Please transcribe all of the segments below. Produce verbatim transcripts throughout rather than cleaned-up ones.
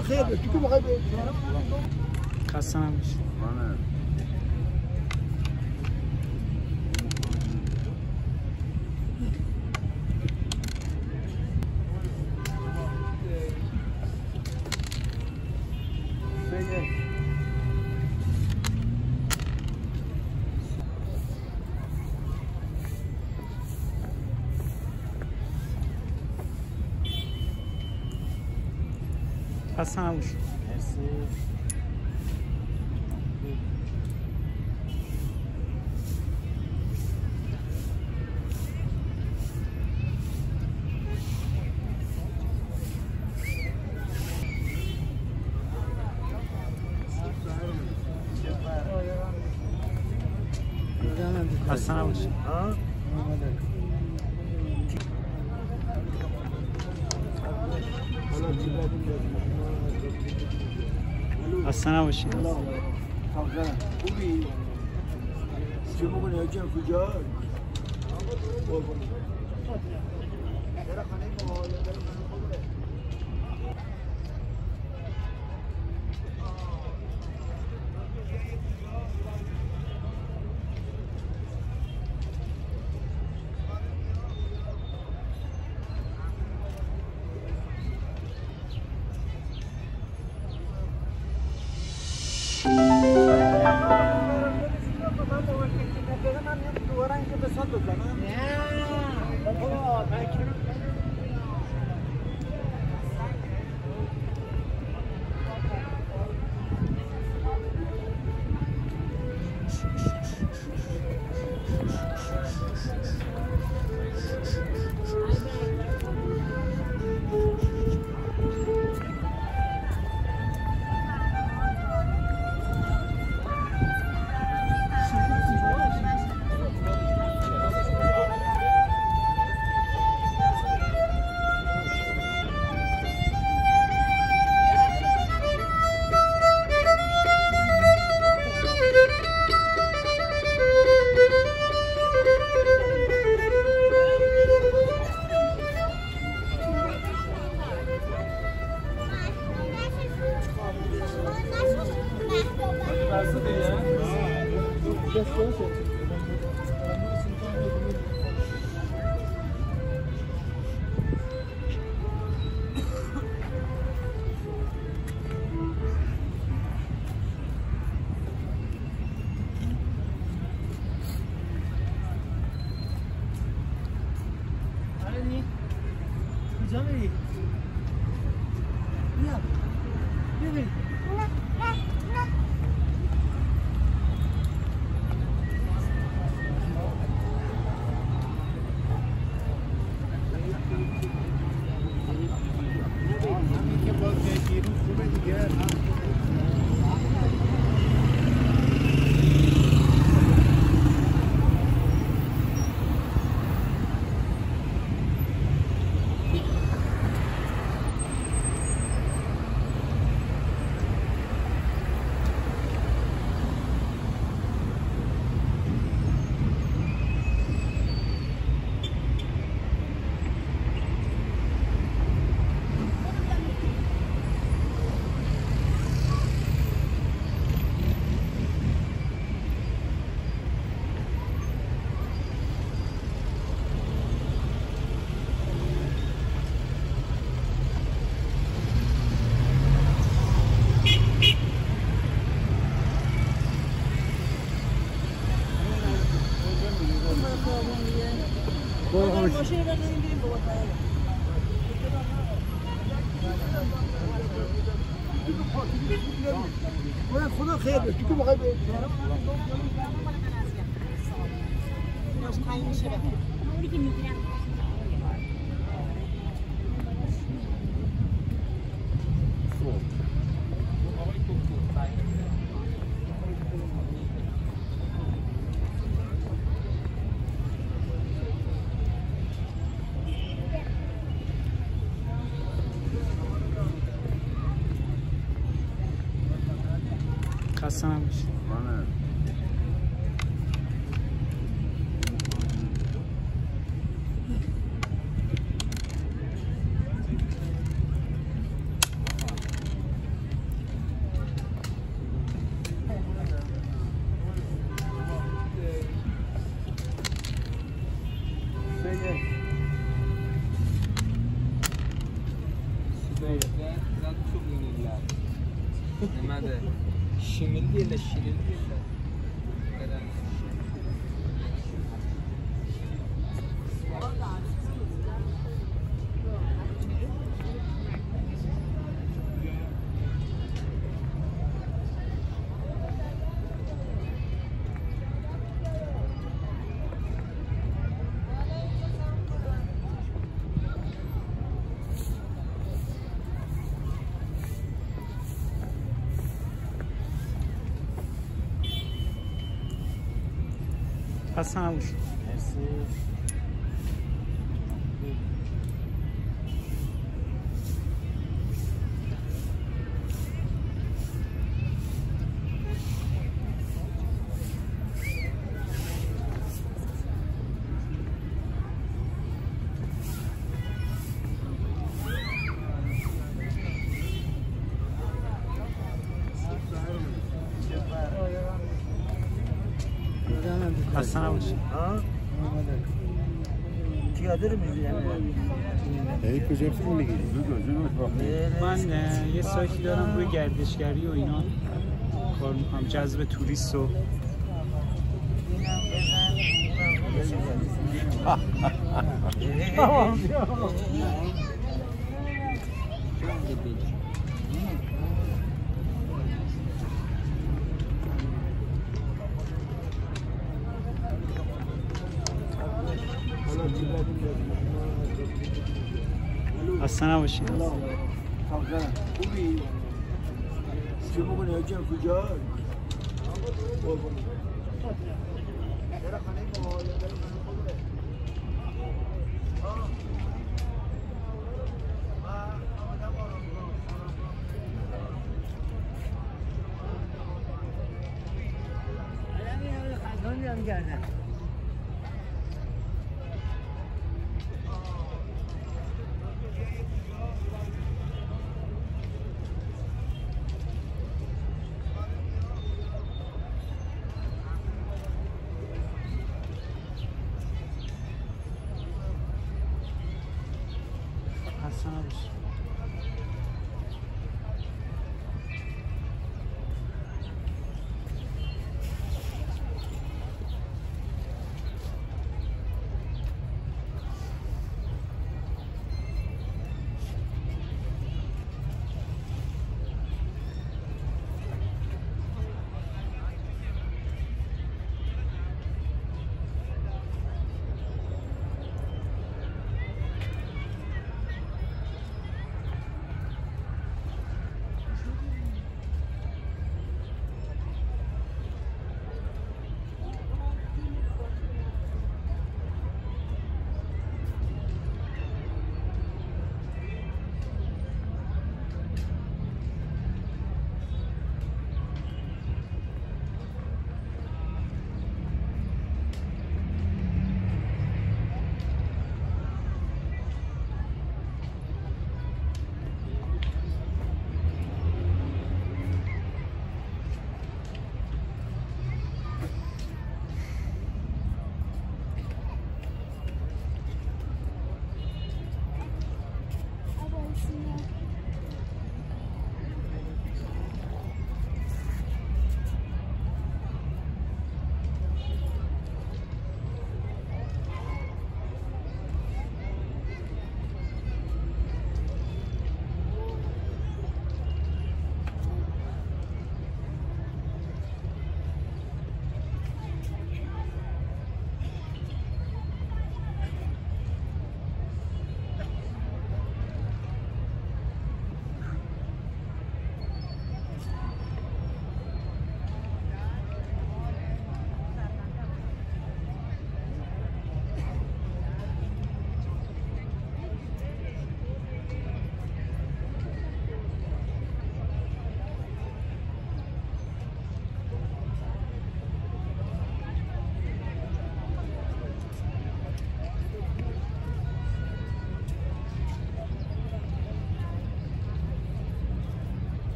خدا خیر بده تو که بخوای بری خسته نباشی خسته نباشی خسته نباشی خسته نباشی خوبی؟ چه میکنی حاجم کجا؟ خدا خیر بده تو که بخوای بری خسته نباشی Nimadir? Shimil deydi, shilil deydi. خسته نباشید. خسته نباشید. پیاده می‌ری ای کجا فیلم میگیری؟ من یه سایتی دارم روی گردشگری و اینا کار میکنم، جذب توریست و خسته نباشید. خوبی؟ چی میکنی حاجی کجا؟ خسته نباشید.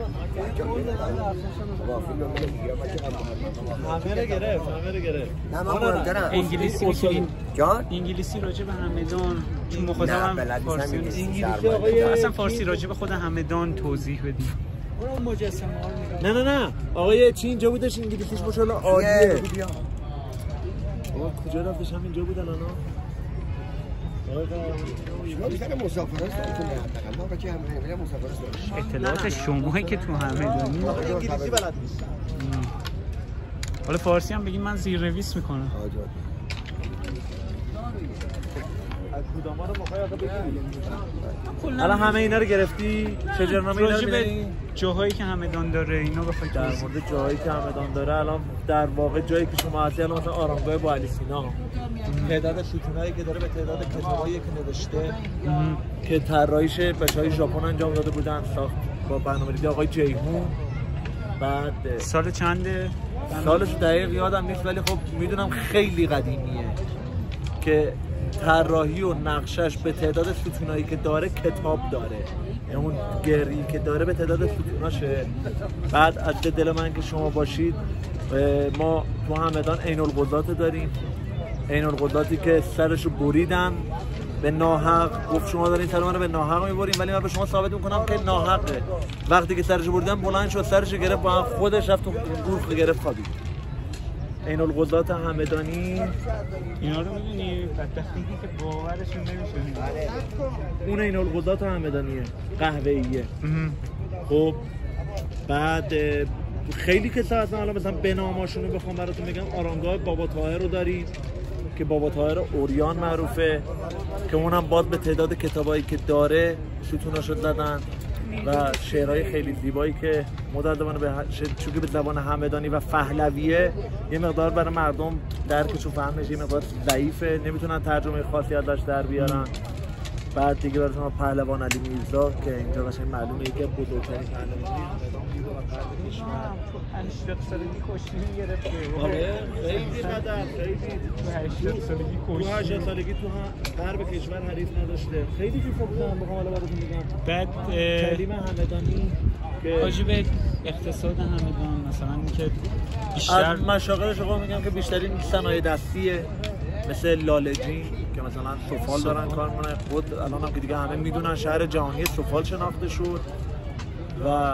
همه رو گرفت همه رو گرفت نه من مهمترم انگلیسی میتونین جان؟ انگلیسی راجع به همدان چون مخاطبم فارسی انگلیسی آقای اصلا فارسی راجع به خود همدان توضیح بدیم. اون مجسمه ها نه نه نه آقای چی اینجا بودش انگلیسیش ماشاءالله عالیه. بابا کجا رفتش همینجا بود الان؟ شما بیشتر مسافر هستن ما بچه همه مسافر هستن. اطلاعات شمایی که تو همدانی انگلیسی بلد نیست. حالا فارسی هم بگیم من زیرنویس میکنم. از کدوما رو میخوای آقا بگی؟ الان همه اینا رو گرفتی؟ شجرنامه اینا رو می‌بینی؟ جاهایی که همدان داره اینا بخوای در مورد جاهایی که همدان داره الان در واقع جایی که شما هستی الان مثلا آرامگاه بوالی سینا تعداد ستونایی که داره به تعداد کتابایی که نوشته که طراحیش بچه‌های ژاپن انجام داده بودن ساخت با برنامه‌ریزی آقای جیهون. بعد سال چنده؟ سالش دقیق یادم نیست ولی خب میدونم خیلی قدیمیه که طراحی و نقشش به تعداد ستونایی که داره کتاب داره، یعنی اون گری که داره به تعداد ستوناشه. بعد از دل من که شما باشید ما تو همدان عین القضات داریم، عین القضاتی که سرشو بریدن به ناحق. گفت شما دارین سر من رو به ناحق میبرین ولی من به شما ثابت میکنم که ناحقه. وقتی که سرشو بریدن بلند شد سرشو گرفت با خودش رفت تو گورخ گرفت خوابید. عین القضات همدانی اینا رو می‌بینی بدبختی که باورشون نمیشه. اون عین القضات همدانیه قهوه‌ایه. خب بعد خیلی کسا هستن حالا مثلا به ناماشون رو بخوام براتون بگم آرامگاه بابا طاهر رو داریم که بابا طاهر اوریان معروفه که اونم باز به تعداد کتابایی که داره ستوناشو زدن و شعرهای خیلی زیبایی که متأسفانه به چون که به زبان همدانی و پهلویه یه مقدار برای مردم درکش و فهمش یه مقدار ضعیفه، نمیتونن ترجمه خاصی ازش در بیارن. بعد دیگه برای شما پهلوان علی میرزا که اینجا قشنگ معلومه یکی از بزرگترین پهلوانی همدان بوده و فرد کشور. هشتاد سالگی کشتی گرفته. آره خیلی قدر خیلی تو هشتاد سالگی کشتی. تو هشتاد سالگی تو غرب کشور حریف نداشته. خیلی چیزا بودن بخوام حالا براتون بگم. بعد کلیم همدانی که واجب اقتصاد همدان مثلا اینکه بیشتر از مشاغلش رو میگم که بیشترین صنایع دستیه مثل لالجین که مثلا سفال دارن کار میکنن. خود الان هم که دیگه همه میدونن شهر جهانی سفال شناخته شد. و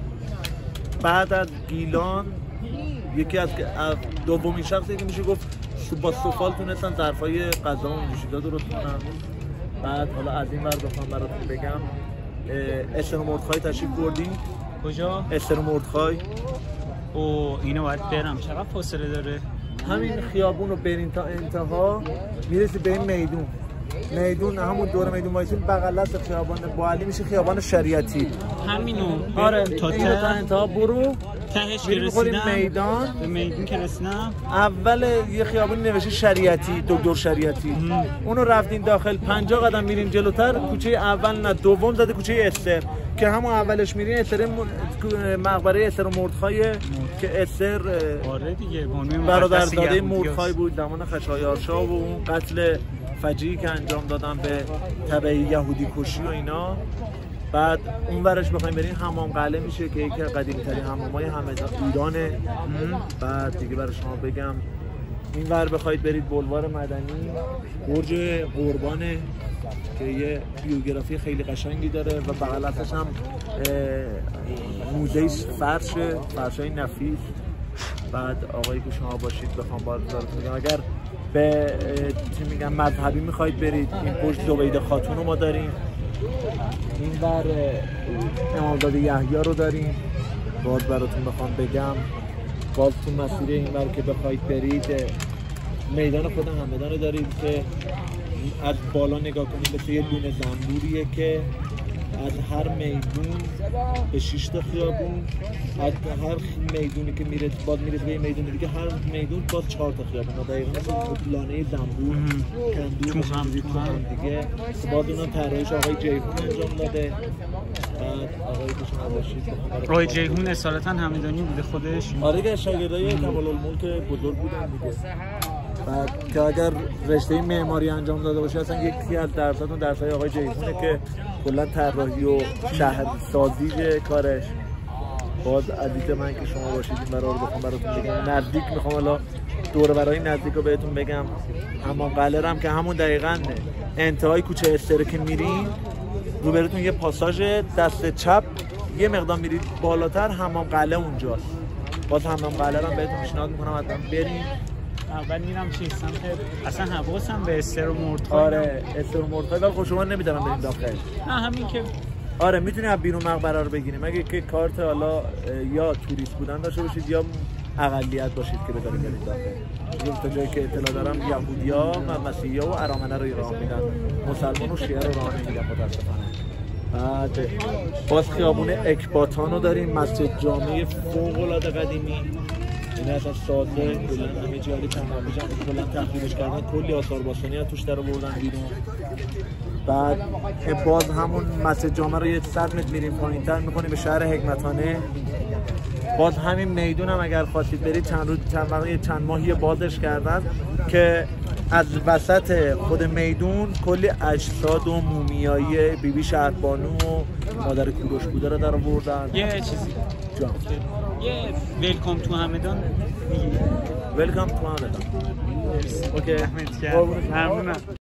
بعد از گیلان یکی از دومین شخصی که میشه گفت با سفال تونستن ظرفای غذا و نوشیدنی درست کنن. بعد حالا از این ور بخوام براتون بگم استر مردخای تشریف بردیم. کجا؟ استر مردخای. او اینو باید برم. چقدر فاصله داره؟ همین خیابون رو برین تا انتها میرسی به این میدون. میدون همون دور میدون وایسین بغل دست خیابان بوالی میشه خیابان شریعتی. همینو. آره تا تا انتها برو تهش که رسیدم میدان. به میدون که رسیدم اول یه خیابون نوشته شریعتی، دکتر شریعتی. اونو رفتین داخل پنجاه قدم میرین جلوتر کوچه اول نه دوم زده کوچه استر که همون اولش میرین استر مقبره استر مردخای که استر آره دیگه بانوی برادرزاده مردخای بود زمان خشایارشا و اون قتل فجیعی که انجام دادن به تبع یهودی کشی و اینا. بعد اون ورش بخوایم بریم حمام قلعه میشه که یکی از قدیمی ترین حمامای همدان ایرانه. بعد دیگه برای شما بگم این ور بخواید برید بلوار مدنی برج قربانه که یه بیوگرافی خیلی قشنگی داره و بغل ازش هم موزه فرشه، فرشای نفیس. بعد آقایی که شما باشید بخوام بازارتون بگم اگر به چی میگم مذهبی میخواید برید این پشت زبیده خاتون رو ما داریم. این بر امامزاده یحیی رو داریم. باز براتون بخوام بگم باز تو مسیر این بر که بخواید برید میدان خود همدان رو دارید که از بالا نگاه کنید به یه دونه زنبوریه که از هر میدون به شش تا خیابون، از هر میدونی که میره باز میره به میدون دیگه هر میدون باز چهار تا خیابون. دقیقاً مثل لانه زنبور کندو تو هم تو هم دیگه باز اونم طراحیش آقای جیهون انجام داده. بعد آقای که شما باشید آقای جیهون اصالتا همدانی بوده خودش. آره که شاگردای کمال الملک بزرگ بودن دیگه. بعد که اگر رشته معماری انجام داده باشه اصلا یکی از درساتون درسای آقای جیهونه که کلا طراحی و شهرسازی کارش. باز عزیز من که شما باشید این برا رو بخوام براتون بگم نزدیک میخوام حالا دور برای نزدیک رو بهتون بگم. حمام قلعه هم که همون دقیقاً انتهای کوچه استر که میرین رو براتون یه پاساژ دست چپ یه مقدار میرید بالاتر حمام قلعه اونجاست. باز حمام قلعه رو بهتون پیشنهاد میکنم حتما بریم. اول میرم چی سمت اصلا حواسم به استر و مرتخای. آره استر و مرتخای ولی خب شما نمیدونم بریم داخل. نه همین که آره میتونی از بیرون مقبره رو بگیریم اگه که کارت حالا یا توریست بودن داشته باشید یا اقلیت باشید که بذارید برید داخل. تا جایی که اطلاع دارم یهودیا و مسیحیا و ارامنه رو راه میدن، مسلمان و شیعه رو راه نمیدن متاسفانه. بعد باز خیابون اکباتان رو داریم، مسجد جامع فوق العاده قدیمی. این اصلا سازه کلا همه جایی چند ماه پیش کلا تخریبش کردن، کلی آثار باستانی از توش در آوردن بیرون. بعد باز همون مسجد جامع رو یه صد متر میریم پایین‌تر می‌کنیم به شهر حکمتانه. باز همین میدون هم اگر خواستید برید چند روز چند وقت چند ماهی بازش کردن که از وسط خود میدون کلی اجساد و مومیایی بیبی شهربانو و مادر کوروش بوده رو در آوردن. یه چیزی جان یه ویلکام تو همدان میگی ویلکام تو همدان. اوکی ممنونم.